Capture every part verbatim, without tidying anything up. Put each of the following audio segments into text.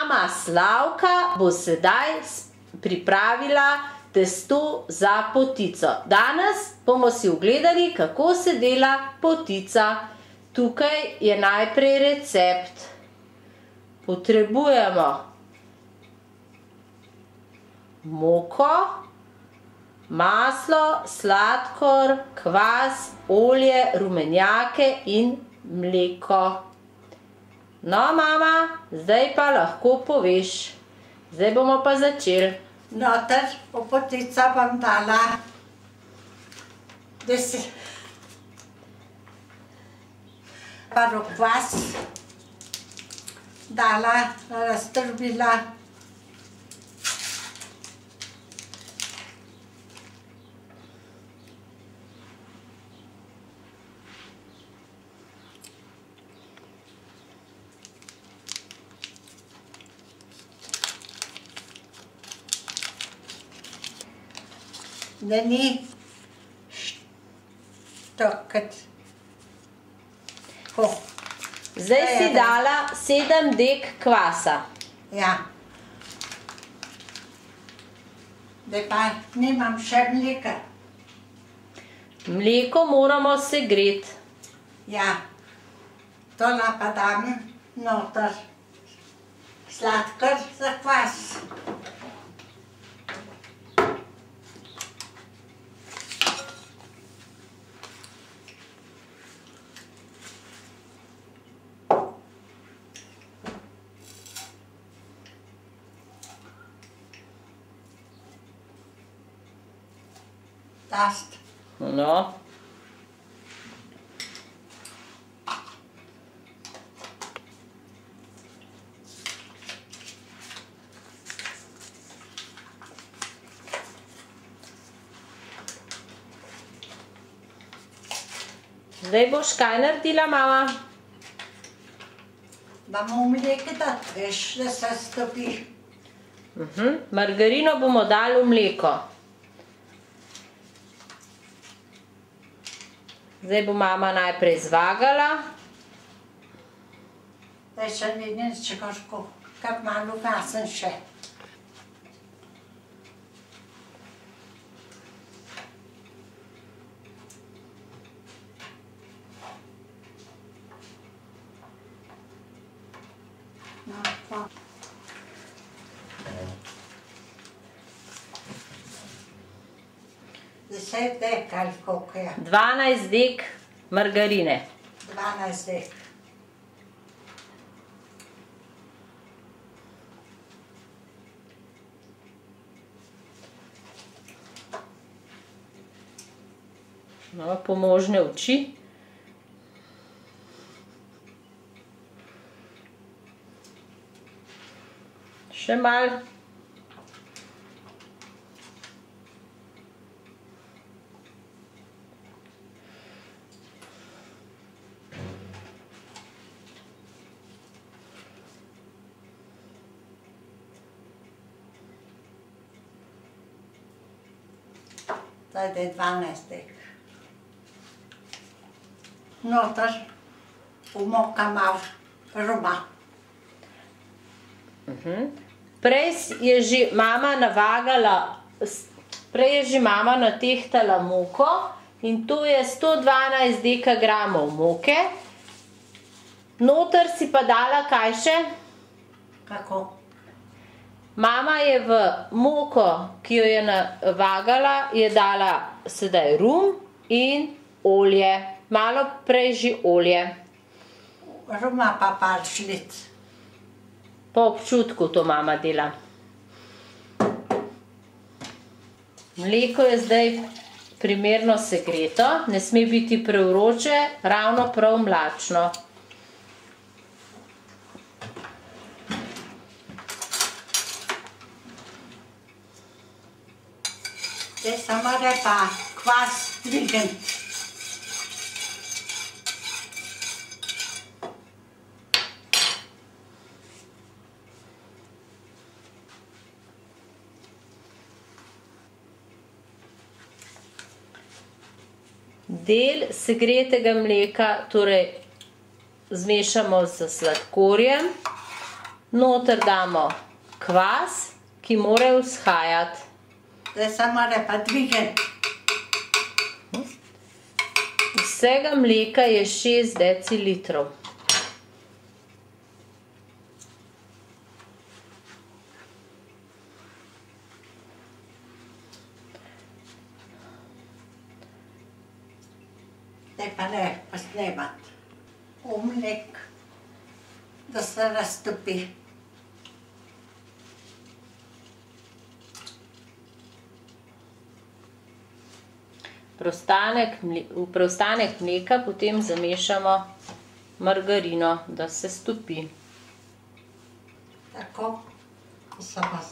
Mama Slavka bo sedaj pripravila testo za potico. Danes bomo si ogledali, kako se dela potica. Tukaj je najprej recept. Potrebujemo moko, maslo, sladkor, kvas, olje, rumenjake in mleko. No, mama, zdaj pa lahko poveš. Zdaj bomo pa začeli. Noter v potico bom dala deset parov kvas, dala, raztrbila, da ni štokat. Zdaj si dala sedem dek kvasa. Ja. Zdaj pa nimam še mleka. Mleko moramo segreti. Ja. Tole pa dam noter sladkor za kvas. Tast. No. Zdaj boš kaj naredila, mama? Damo mleko dati, veš, da se stopi. Uh-huh. Margarino bomo dali v mleko. Zdaj bo mama najprej zvagala. Zdaj še ni nič, kar malo gasen še. No, pa. Deset dek ali koliko je? Dvanajst dek margarine. Dvanajst dek. No, pomožne oči. Še malo. Zdaj je dvanajst dek. Noter pomoka malo ruma. Prej je že mama navagala, prej je že mama natehtala moko in to je sto dvanajst dekagramov moke. Noter si pa dala kaj še? Kako? Mama je v moko, ki jo je navagala, je dala sedaj rum in olje. Malo prej že olje. Ruma pa par žlic. Po občutku to mama dela. Mleko je zdaj primerno segreto, ne sme biti prevroče, ravno prav mlačno. Zdaj samo da pa kvas dvigniti. Del segretega mleka torej zmešamo s sladkorjem Noter damo kvas, ki mora vzhajati. Zdaj se mora pa dvigati. Vsega mleka je šest decilitrov. Zdaj pa ne posnemati. V mlek, da se raztopi. V preostanek mleka potem zamešamo margarino, da se stopi. Tako, samo.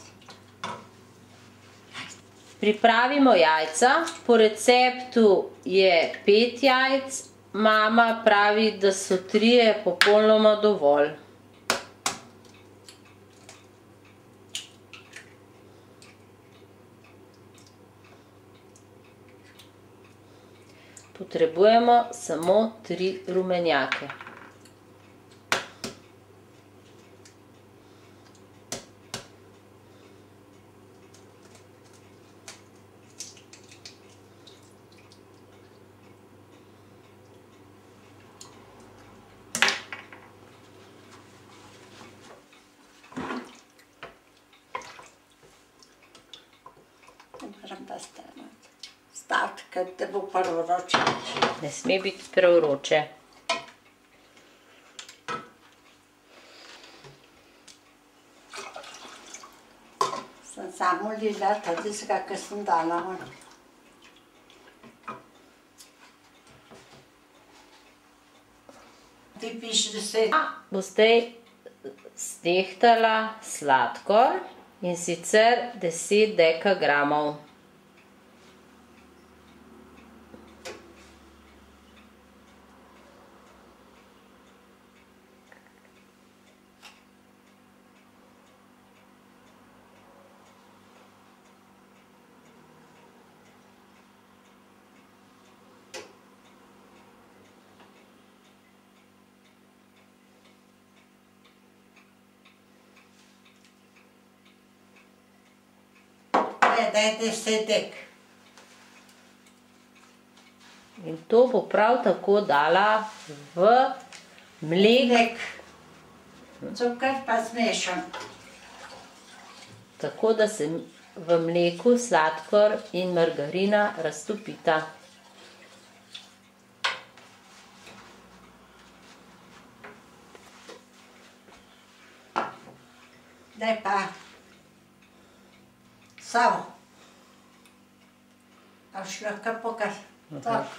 Pripravimo jajca. Po receptu je pet jajc, mama pravi, da so trije popolnoma dovolj. Potrebujemo samo tri rumenjake. Moram pa staviti, ker te bo prvo vroče. Ne sme biti prevroče. Sem samo lila tistega, ki sem dala ven. Ti piši deset. Bo zdaj stehtala sladkor, in sicer deset dekagramov. Daj desetek. In to bo prav tako dala v mlek. Cukor pa zmešam. Tako da se v mleku sladkor in margarina raztopita. Daj pa savo. A šlo kar pokaz. Tako.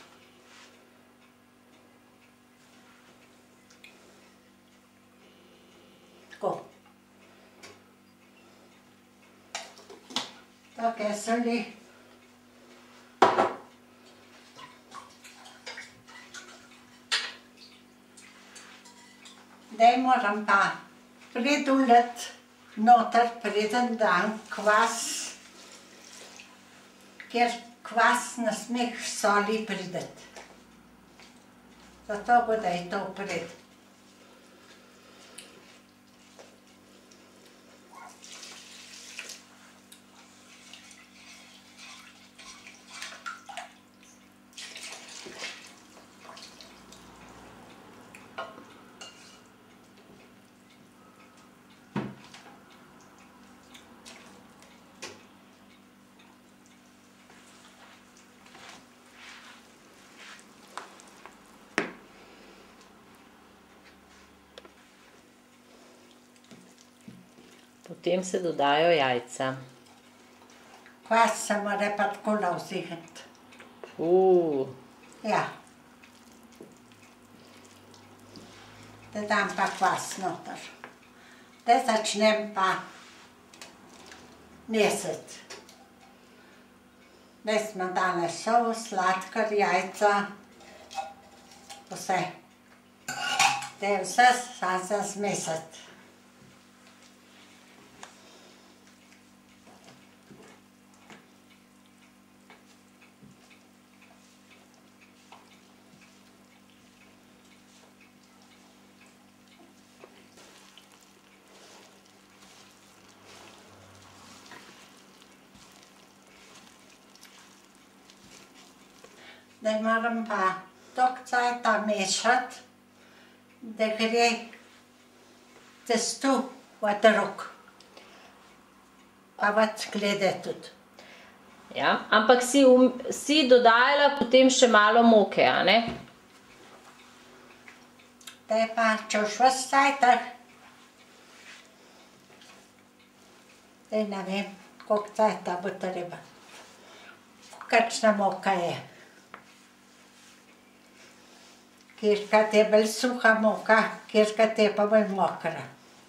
Tako. Tako je soli. Zdaj moram pa preduliti noter, preden dam kvas, ker kvas ne sme k soli priti. Zato bo daj to pred. Potem se dodajo jajca. Kvas se mora pa tako navzdihniti. Uuu. Ja. Zdaj dam pa kvas noter. Zdaj začnem pa mesiti. Zdaj smo dali sol, sladkor, jajca, vse. Zdaj vse samo za zmesiti. Zdaj moram pa toliko cajta mešati, da gre testo od rok. Pa od sklede tudi. Ja, ampak si, um, si dodajala potem še malo moke, a ne? Zdaj pa, če už vas cajtah, zdaj ne vem, koliko cajta bo treba. Kakšna moka je. Kjerkrat je bolj suha moka, kjerkrat je pa bolj mokra.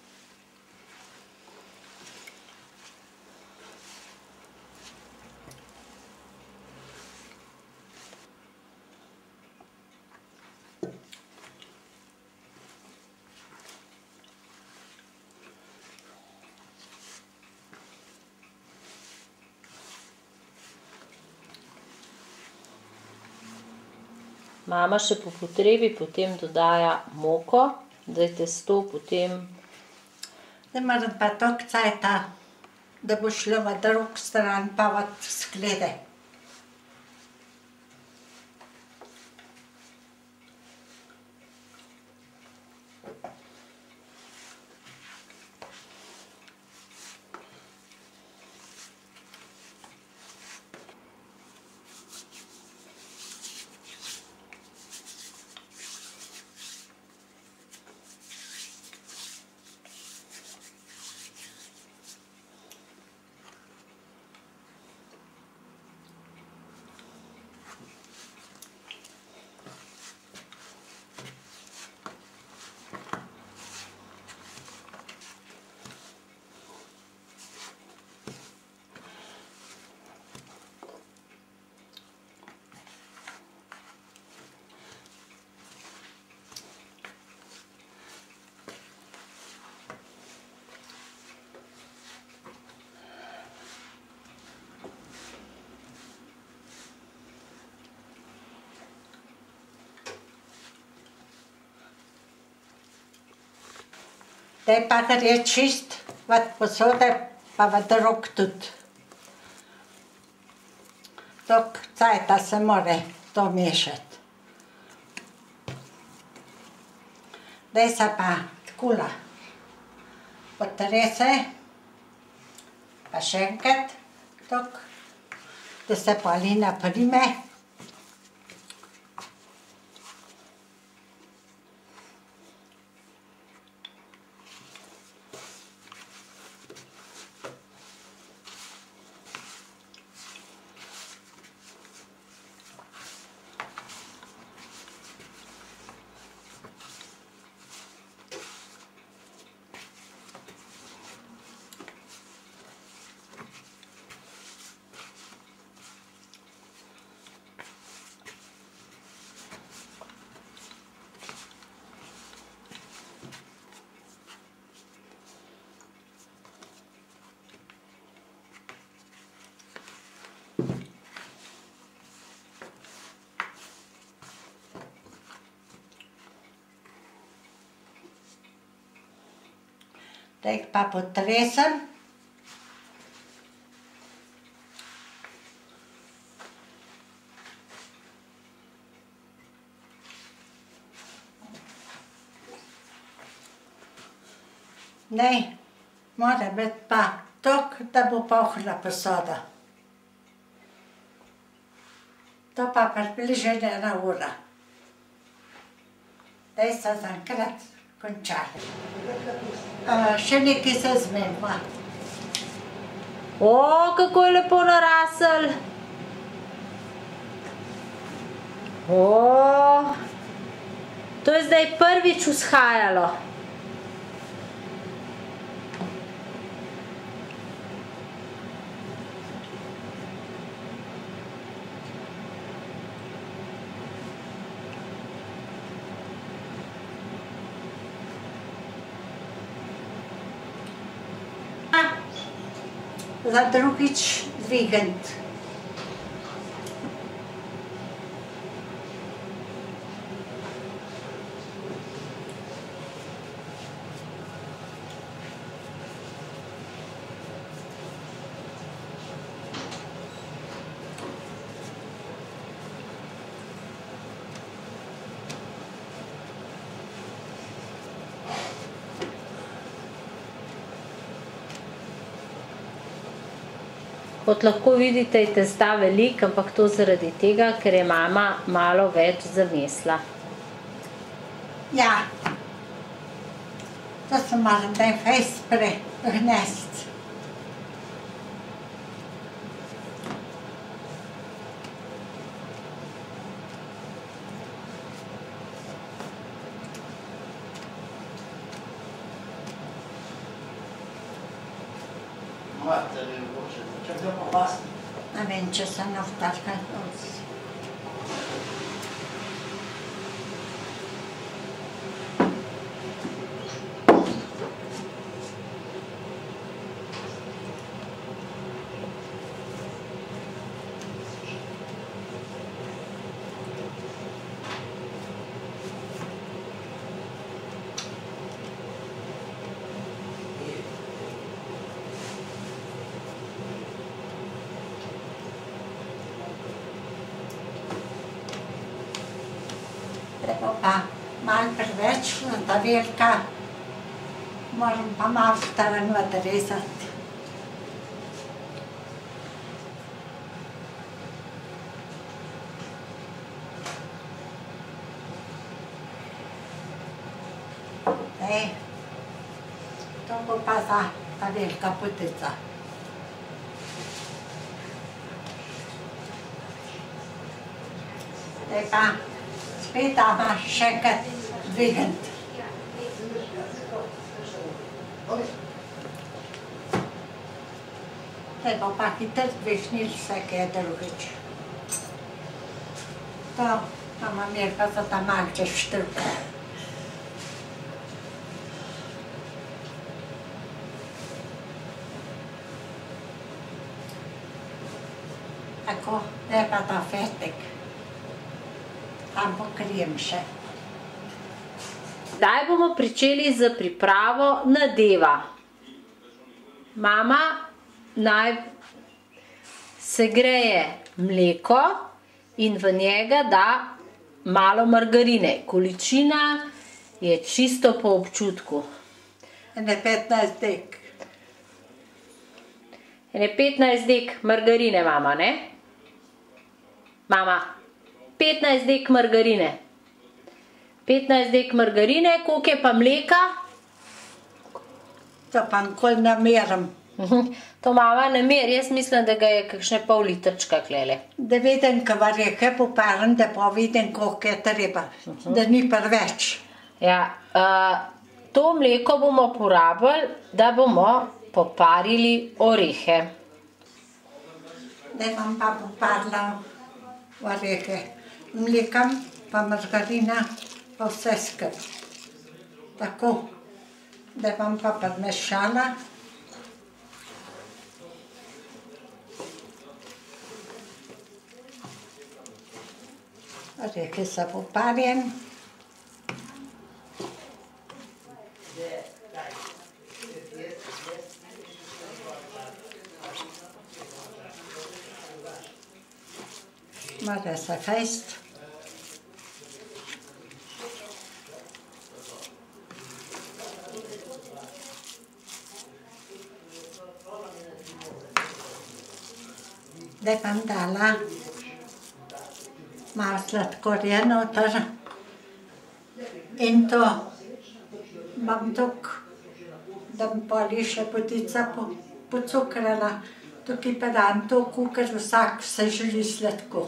Mama še po potrebi potem dodaja moko, zdaj testo potem... Zdaj moram pa toliko cajta, da bo šlo v drug stran pa od sklede. Zdaj pa gre čist od posode pa v drug tudi. Toliko cajta se mora to mešati. Zdaj se pa takole potrese, pa še enkrat toliko, da se polina prime. Zdaj pa potresem. Zdaj mora biti pa toliko, da bo pohla posoda. To pa približno ena ura. Zdaj so zaenkrat končali. Uh, še nekaj se zmenila. O, kako je lepo narasel. O, to je zdaj prvič vzhajalo. Za drugič dvigniti. Kot lahko vidite, je testa veliko, ampak to zaradi tega, ker je mama malo več zamesila. Ja, to se mora zdaj fejst pregnesti. Ne vem, če se navtarka. Treba pa malo preveč, ta velika, moram pa malo stran odrezati. Ej, to bo pa za ta velika potica. Zdaj pa spet dama še enkrat dvigniti. Zdaj bo pa hitro dvignili vse, kaj je drugič. To bomo imeli pa za ta malce štrk. Tako, zdaj pa ta fertik. Tam pokrijem še. Zdaj bomo pričeli z pripravo nadeva. Mama naj segreje mleko in v njega da malo margarine. Količina je čisto po občutku. Ene petnajst dek. Ene petnajst dek margarine, mama, ne? Mama, petnajst dek margarine. petnajst dek margarine, koliko je pa mleka? To pa nikoli ne merim. To mama ne meri, jaz mislim, da ga je kakšne pol litrčka klele. Da vidim, ko varjeke poparim, da pa vidim, koliko je treba. Da ni preveč. Ja, to mleko bomo porabili, da bomo poparili orehe. Da vam pa poparila orehe. Mlekam, pa margarina, pa vse skupaj. Tako, da vam pa podmešala. Orehe so poparjeni. Mora se fejst. Da bom dala malo sladkorja noter in to bom tukaj, da bom poli še potica pocukrala. Tukaj pa dam toliko, ker vsak se želi sladko.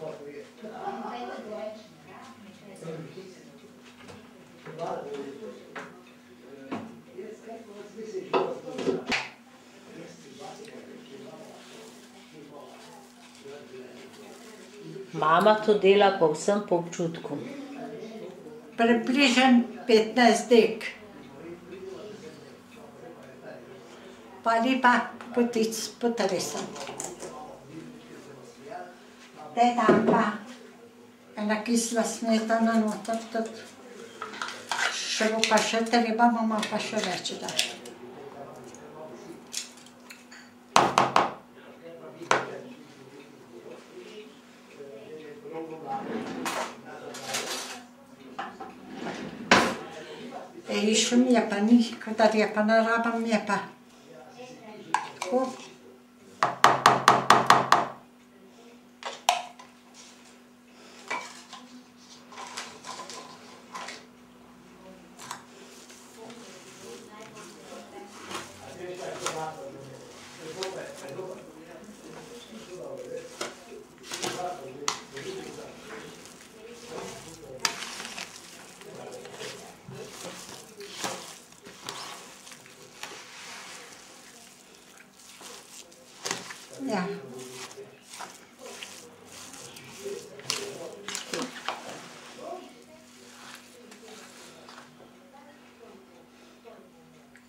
Mama to dela povsem po občutku. Približno petnajst dek. Poli pa potic potresem. Zdaj dam pa ena kisla smetana noter tudi. Še bo pa še treba, bomo pa še več dati. Išlo mi je pa ni, kadar je pa narabam, je pa tako.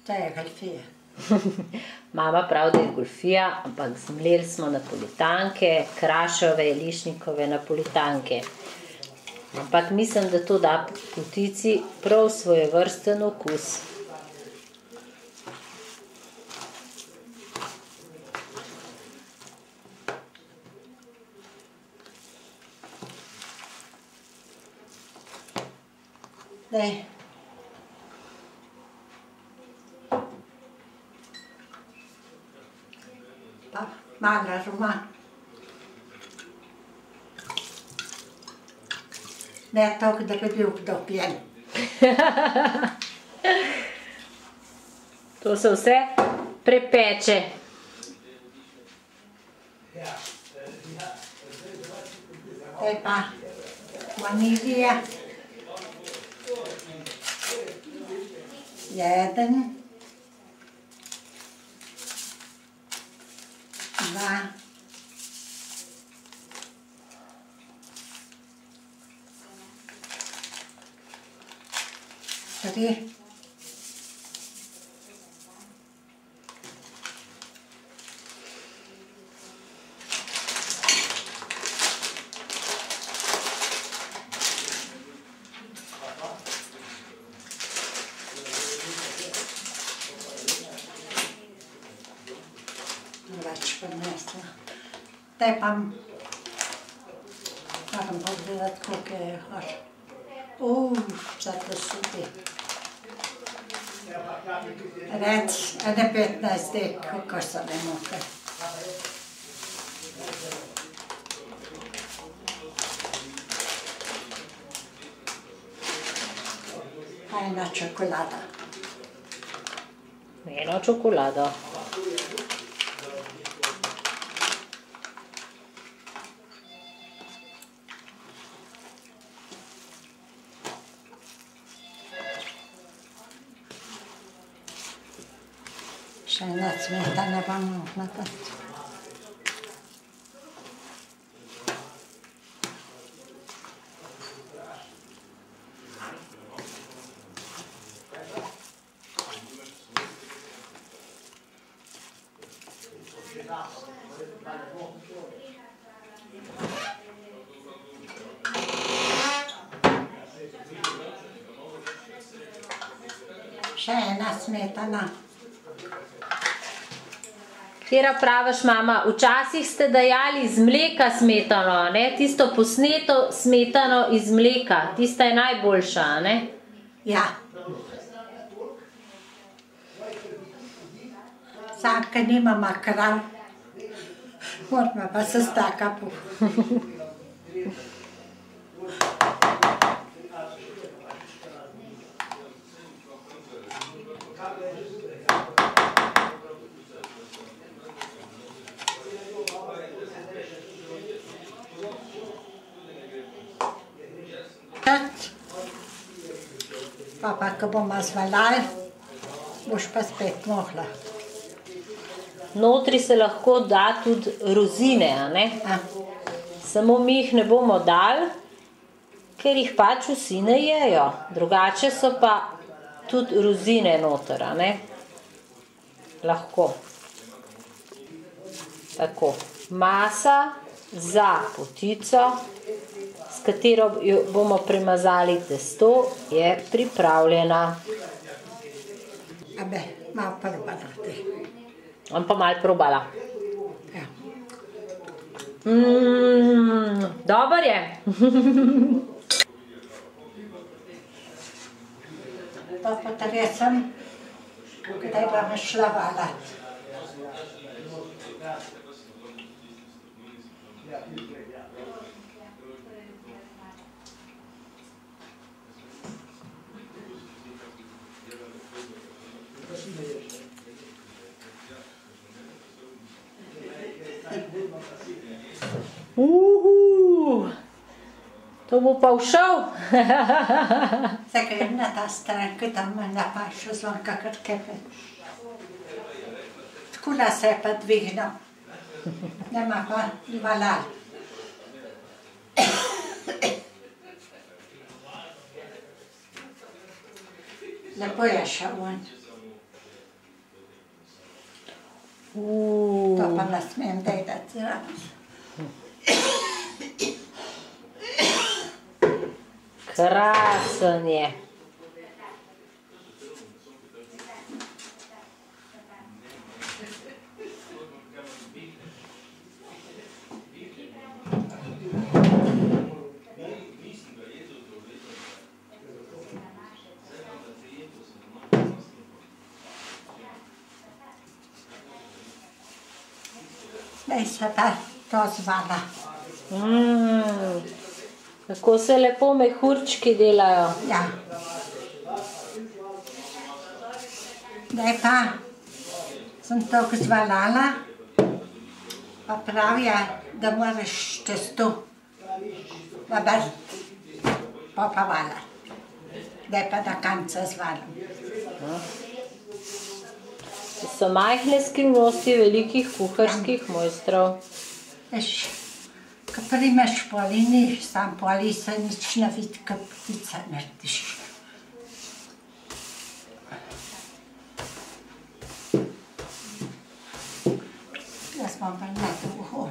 To je golfija. Mama pravi, da je golfija, ampak zmleli smo napolitanke, kraševe, lišnikove napolitanke. Ampak mislim, da to da potici prav svojevrsten okus. Daj. Pa mala ruma. Ne toliko, da bi bil kdo pijen. To se vse prepeče. Daj pa vanilija. Jeden. Dva. Tri. Več prinesla. Daj pa moram pogledati, koliko je hoš. Uf, zato supi. Rec, ene petnajst dek, kako so ne moke. Pa ena čokolada. Eno čokolado. Še ena smetana pa možna dati. Še ena smetana. Katera praviš, mama? Včasih ste dajali iz mleka smetano, ne? Tisto posneto smetano iz mleka. Tista je najboljša, ne? Ja. Sam, ker nimamo krav, moramo pa se staka po. Pa pa, ko bomo zvalali, boš pa spet mohla. Notri se lahko da tudi rozine, a ne? A, Samo mi jih ne bomo dali, ker jih pač vsi ne jejo. Drugače so pa tudi rozine noter, a ne? Lahko. Tako. Masa za potico, s katero jo bomo premazali testo, je pripravljena. a be, malo probala te. Bom pa malo probala. Ja. Mm, dober je. Pa potresem, kdaj bomo šla valat. Uhu, to bo pa všel. Se grem na ta stran, ki tam me napaša zvonka kar kepe. Takula se je pa dvignil. Nema pa valal. Lepo je šel on. To pa ne smem dejati zraven. Krasen je. Zdaj se pa to zvala. Mm, kako se lepo mehurčki delajo. Ja. Zdaj pa sem to zvalala, pa pravijo, da moraš testo nabrati, pa pa valati. Zdaj pa do konca zvalim. To so majhne skrivnosti velikih kuharskih mojstrov. Veš, ko primeš poli, niš sam poli, se nič ne vidi, ko potica narediš. Jaz imam pa ne dolgo.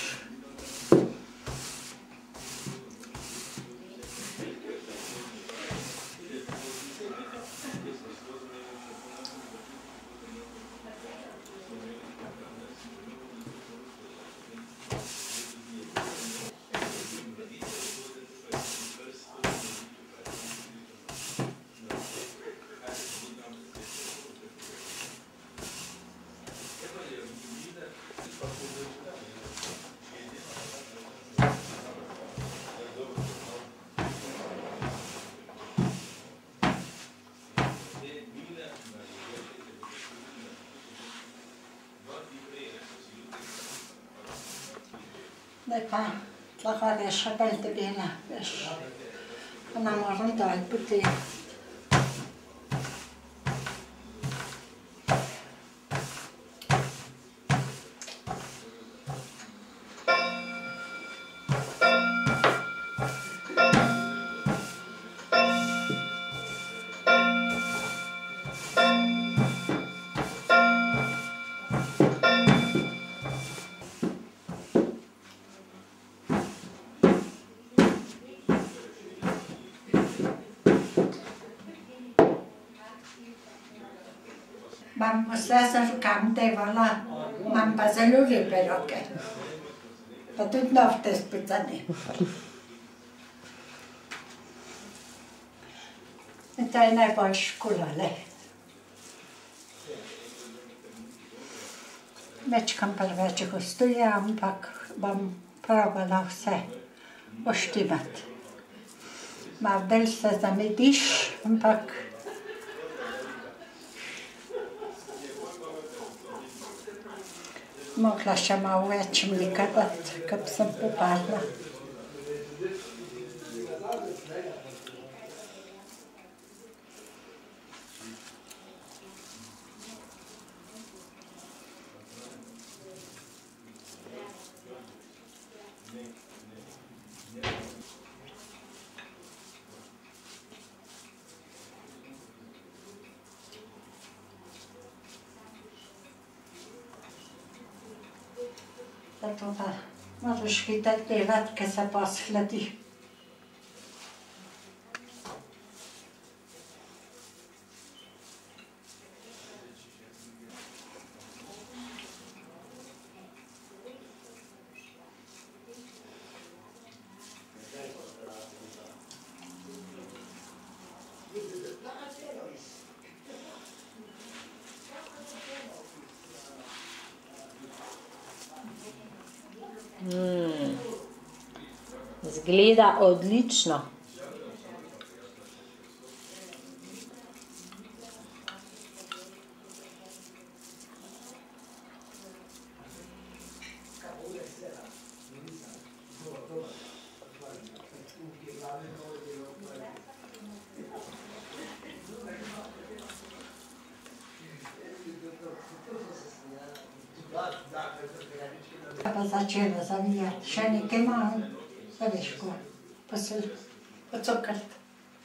Zdaj pa lahko je še bolj debela, veš, pa ne moram dol potegniti. Imam vse z rokami devala, imam pa zelo lepe roke. Pa tudi nohte specane. In to je najboljša škola, le. Večkrat preveč gostuje, ampak bom probala vse poštimati. Malo bolj se zamediš, ampak mogla še malo več mleka dati, ko sem popadla. Zato pa moraš hitro delati, ker se pa shladi. Mm. Zgleda odlično. Pa začela zavijati, še nekaj imam, da veš ko, pocukati.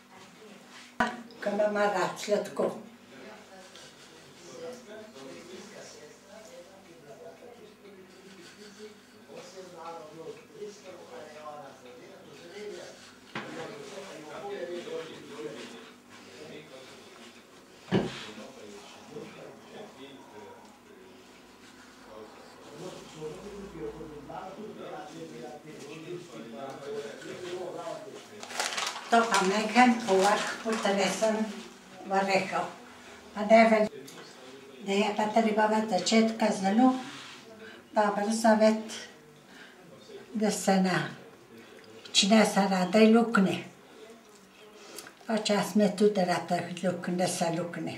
Ko me ima rad sladko. To pa majhen povrh potresen v orehov. Pa ne veliko. Da je pa treba v začetka zelo dobro zaviti, da se ne začne se rade lukne. Včasih mi je tudi rad lukne, da se lukne.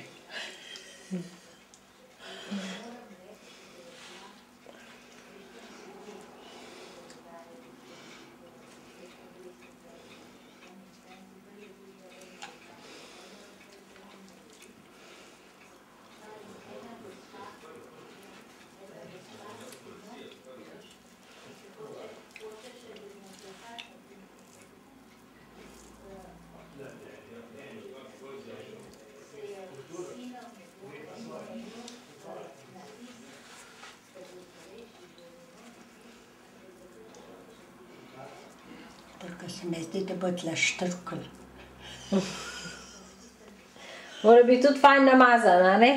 Tako se mi zdi, da bo tule štrukl. Mora biti tudi fajn namazana, ne?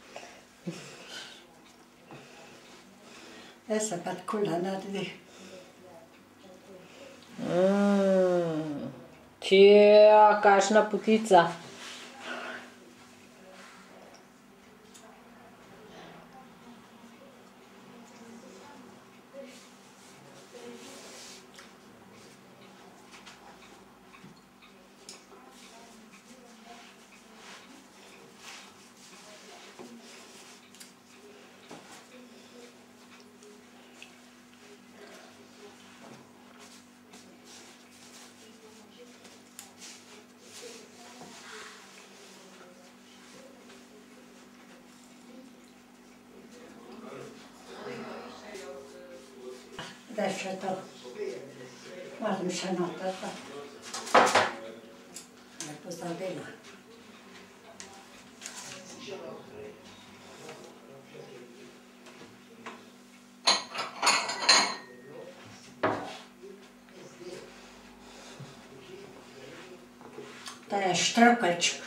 Jaz se pa takole naredi. Mm. Tja, kakšna potica. Zdaj še to. Moram še noter to. Ne pozabila. To je štrukeljček.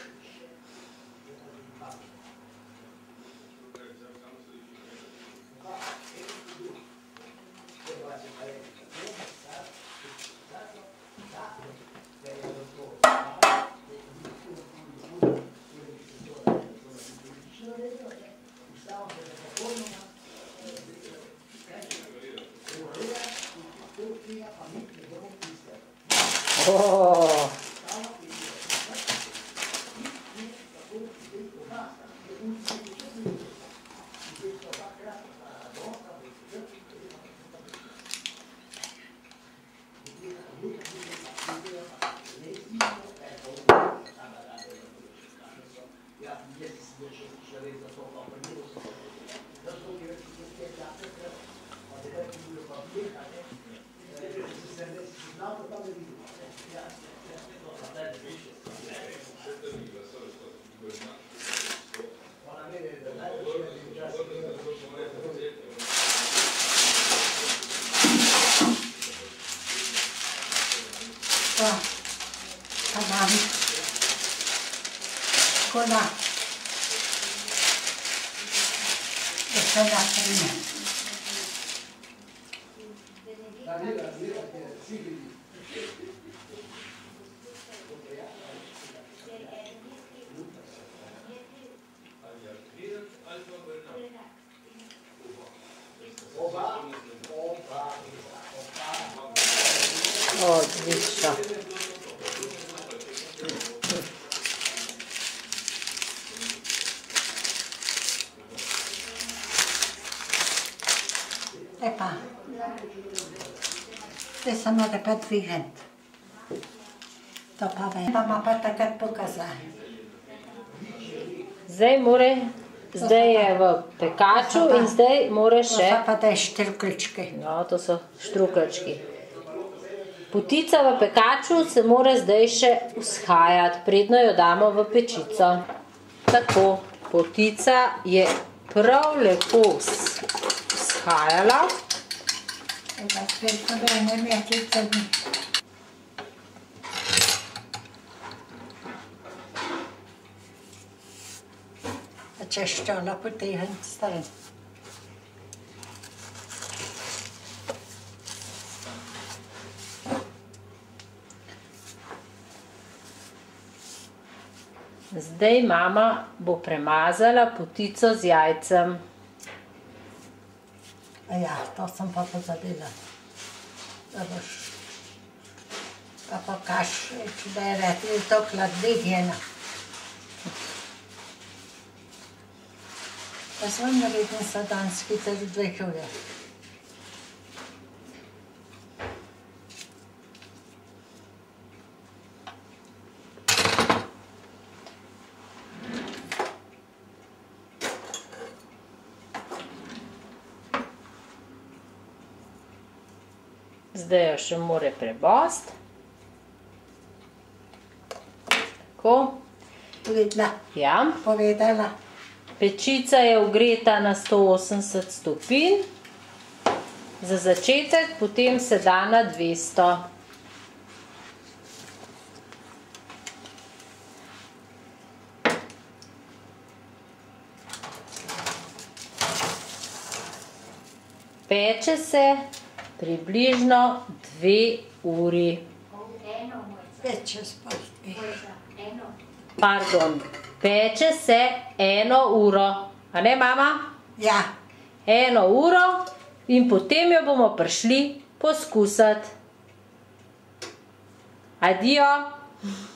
Oh. To, pa dam kola, da se naprime. Odlično. Epa, zdaj se mora pa dvigniti. To pa vem. Pa ima pa takrat pokazali. Zdaj more, zdaj je v pekaču in zdaj more še... To so pa te štrukeljčki. No, to so štrukeljčki. Potica v pekaču se mora zdaj še vzhajati, predno jo damo v pečico. Tako, potica je prav lepo vzhajala. Eba spet nobene metlice ni. A če ščola potegniti stran. Zdaj mama bo premazala potico z jajcem. Ja, to sem pa pozabila. Da boš pa pokaž, da je rekli to hladnigena. Pa svoj naredni sadanski ter dveh ure. Zdaj jo še more prebosti. Tako. Videla, Ja. povedala. Pečica je ogreta na sto osemdeset stopinj. Za začetek, potem se da na dvesto. Peče se približno dve uri. Pet čez pol dve. Pardon, peče se eno uro. A ne, mama? Ja, Eno uro in potem jo bomo prišli poskusiti. Adijo.